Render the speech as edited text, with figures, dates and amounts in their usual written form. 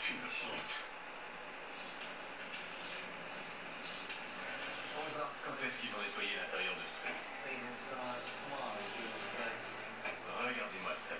aucune honte. Quand est-ce qu'ils ont nettoyé l'intérieur de ce truc? Regardez-moi ça.